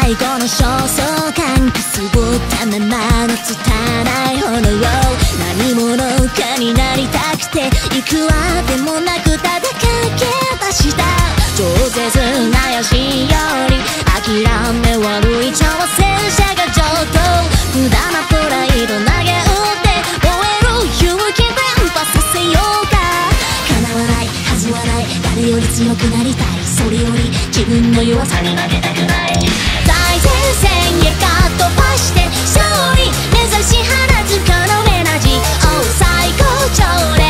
最後の焦燥感くすぶったままの拙い炎何者かになりたくていくわでもなくただ駆け出した超絶なよしより諦め悪い挑戦者が上等無駄なプライド投げ打って燃える勇気伝播させようか叶わないはずはない誰より強くなりたいそれより自分の弱さに負けたくない最前線へかっ飛ばして勝利目指し放つこのエナジー最高潮で